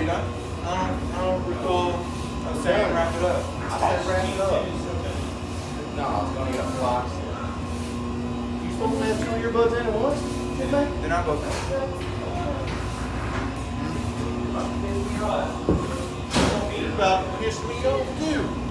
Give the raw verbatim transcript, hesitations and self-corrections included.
we done? I don't, I don't recall us saying wrap it up. I said wrap it up. No, I was going to get a box. You supposed to have two of your buds in at once? Didn't they? They're not both in. About to piss me off too.